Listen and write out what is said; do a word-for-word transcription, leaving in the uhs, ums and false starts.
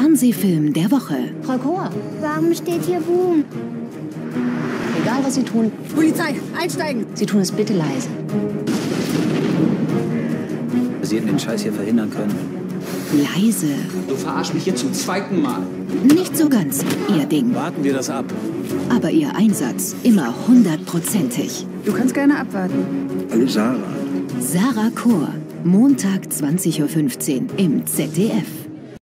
Fernsehfilm der Woche. Frau Chor, Warum steht hier Boom? egal was Sie tun, Polizei, einsteigen! Sie tun es bitte leise. Sie hätten den Scheiß hier verhindern können. Leise. Du verarschst mich hier zum zweiten Mal. Nicht so ganz ihr Ding. Warten wir das ab. Aber ihr Einsatz immer hundertprozentig. Du kannst gerne abwarten. Hallo Sarah. Sarah Chor. Montag zwanzig Uhr fünfzehn im Z D F.